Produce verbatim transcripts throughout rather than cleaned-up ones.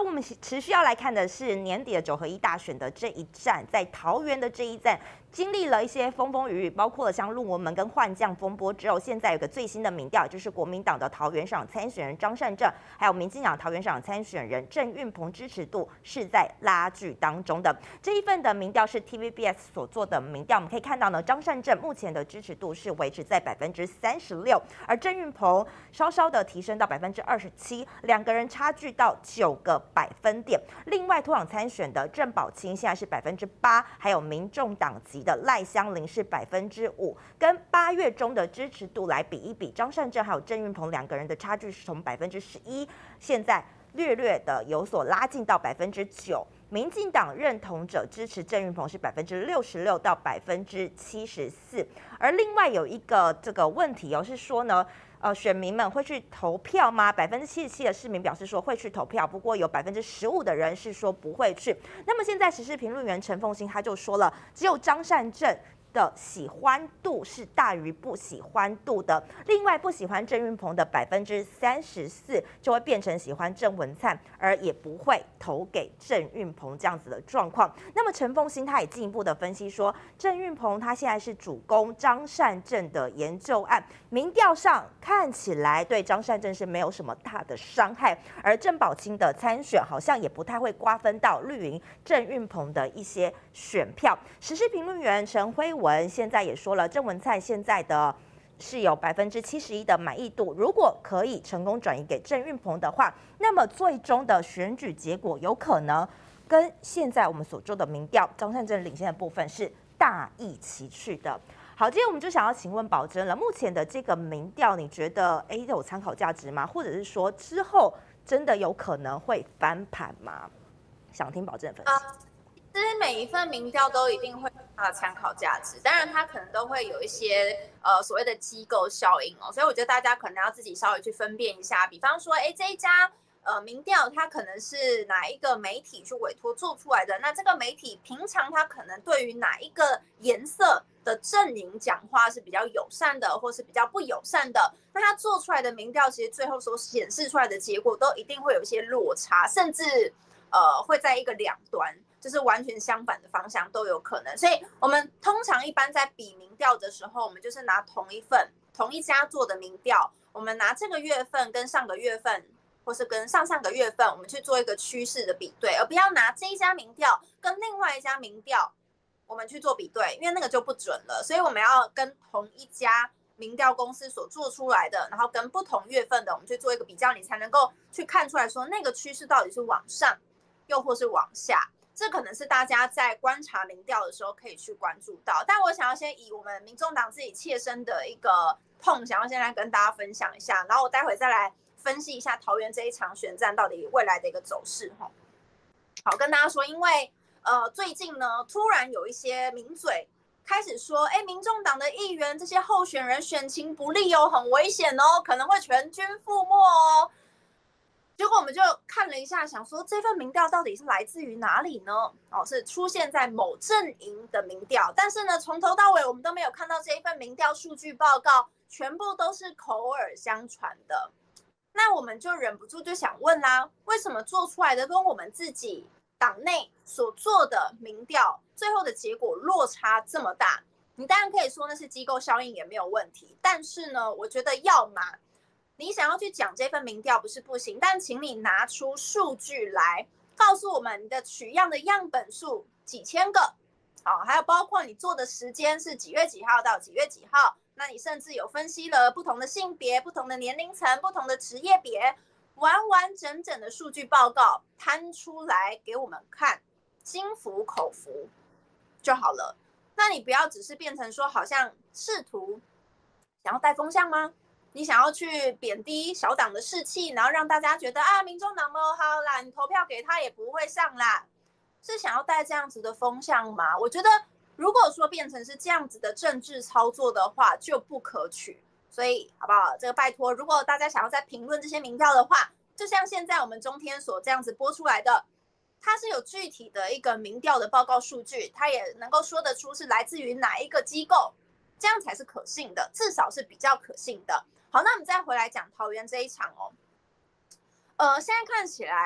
而我们持续要来看的是年底的九合一大选的这一战，在桃园的这一战，经历了一些风风雨雨，包括了像陆文门跟换将风波之后，现在有个最新的民调，就是国民党的桃园市长参选人张善政，还有民进党桃园市长参选人郑运鹏支持度是在拉锯当中的。这一份的民调是 T V B S 所做的民调，我们可以看到呢，张善政目前的支持度是维持在百分之三十六，而郑运鹏稍稍的提升到百分之二十七，两个人差距到九个百分点。另外，脱党参选的郑宝清现在是百分之八，还有民众党籍的赖香伶是百分之五，跟八月中的支持度来比一比，张善政还有郑运鹏两个人的差距是从百分之十一，现在略略的有所拉近到百分之九。民进党认同者支持郑运鹏是百分之六十六到百分之七十四，而另外有一个这个问题哦，是说呢。呃，选民们会去投票吗？百分之七十七的市民表示说会去投票，不过有百分之十五的人是说不会去。那么现在时事评论员陈凤馨他就说了，只有张善政的喜欢度是大于不喜欢度的。另外，不喜欢郑运鹏的百分之三十四就会变成喜欢郑文灿，而也不会投给郑运鹏这样子的状况。那么陈凤馨他也进一步的分析说，郑运鹏他现在是主攻张善政的研究案，民调上看起来对张善政是没有什么大的伤害，而郑宝清的参选好像也不太会瓜分到绿营郑运鹏的一些选票。时事评论员陈辉文现在也说了，郑文灿现在的是有百分之七十一的满意度，如果可以成功转移给郑运鹏的话，那么最终的选举结果有可能跟现在我们所做的民调张善政领先的部分是大异其趣的。好，今天我们就想要请问宝珍了，目前的这个民调，你觉得哎有参考价值吗？或者是说之后真的有可能会翻盘吗？想听宝珍分析。 呃其实每一份民调都一定会有它的参考价值，当然它可能都会有一些呃所谓的机构效应哦，所以我觉得大家可能要自己稍微去分辨一下。比方说，哎，这一家呃民调它可能是哪一个媒体去委托做出来的，那这个媒体平常它可能对于哪一个颜色的阵营讲话是比较友善的，或是比较不友善的，那它做出来的民调其实最后所显示出来的结果都一定会有一些落差，甚至呃会在一个两端。就是完全相反的方向都有可能，所以我们通常一般在比民调的时候，我们就是拿同一份、同一家做的民调，我们拿这个月份跟上个月份，或是跟上上个月份，我们去做一个趋势的比对，而不要拿这一家民调跟另外一家民调，我们去做比对，因为那个就不准了。所以我们要跟同一家民调公司所做出来的，然后跟不同月份的，我们去做一个比较，你才能够去看出来说那个趋势到底是往上，又或是往下。这可能是大家在观察民调的时候可以去关注到，但我想要先以我们民众党自己切身的一个碰，想要先来跟大家分享一下，然后我待会再来分析一下桃园这一场选战到底未来的一个走势。好，跟大家说，因为呃最近呢，突然有一些名嘴开始说，哎，民众党的议员这些候选人选情不利哦，很危险哦，可能会全军覆没哦。结果我们就看了一下，想说这份民调到底是来自于哪里呢？哦，是出现在某阵营的民调，但是呢，从头到尾我们都没有看到这一份民调数据报告，全部都是口耳相传的。那我们就忍不住就想问啦，为什么做出来的跟我们自己党内所做的民调，最后的结果落差这么大？你当然可以说那是机构效应也没有问题，但是呢，我觉得要么你想要去讲这份民调不是不行，但请你拿出数据来告诉我们你的取样的样本数几千个，好，还有包括你做的时间是几月几号到几月几号，那你甚至有分析了不同的性别、不同的年龄层、不同的职业别，完完整整的数据报告摊出来给我们看，心服口服就好了。那你不要只是变成说好像试图想要带风向吗？你想要去贬低小党的士气，然后让大家觉得啊，民众党不好啦，你投票给他也不会上啦，是想要带这样子的风向吗？我觉得如果说变成是这样子的政治操作的话，就不可取。所以好不好？这个拜托，如果大家想要在评论这些民调的话，就像现在我们中天所这样子播出来的，它是有具体的一个民调的报告数据，它也能够说得出是来自于哪一个机构，这样才是可信的，至少是比较可信的。好，那我们再回来讲桃园这一场哦。呃，现在看起来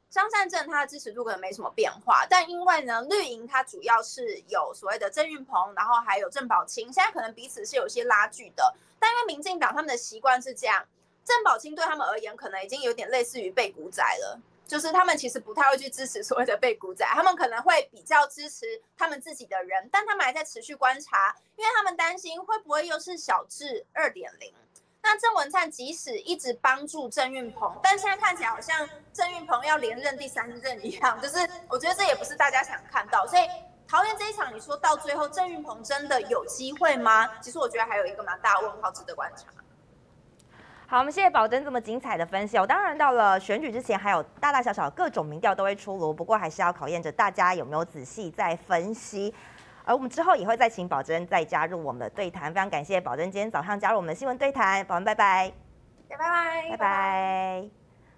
张善政他的支持度可能没什么变化，但因为呢，绿营它主要是有所谓的郑运鹏，然后还有郑宝清，现在可能彼此是有些拉锯的。但因为民进党他们的习惯是这样，郑宝清对他们而言可能已经有点类似于被股仔了，就是他们其实不太会去支持所谓的被股仔，他们可能会比较支持他们自己的人，但他们还在持续观察，因为他们担心会不会又是小智 二点零。那郑文灿即使一直帮助郑运鹏，但现在看起来好像郑运鹏要连任第三任一样，就是我觉得这也不是大家想看到。所以桃园这一场，你说到最后郑运鹏真的有机会吗？其实我觉得还有一个蛮大的问号值得观察。 好，我们谢谢宝珍这么精彩的分析哦。当然，到了选举之前，还有大大小小各种民调都会出炉，不过还是要考验着大家有没有仔细在分析。而我们之后也会再请宝珍再加入我们的对谈，非常感谢宝珍今天早上加入我们的新闻对谈，宝珍拜拜， 拜拜， 拜拜。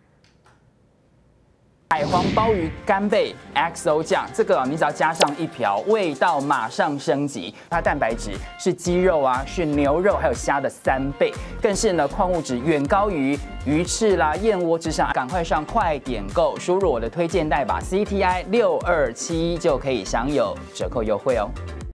海皇鲍鱼干贝 X O 酱，这个、啊、你只要加上一瓢，味道马上升级。它蛋白质是鸡肉啊，是牛肉还有虾的三倍，更是呢矿物质远高于鱼翅啦、燕窝之上。赶快上快点购，输入我的推荐代码 C T I 六二七就可以享有折扣优惠哦。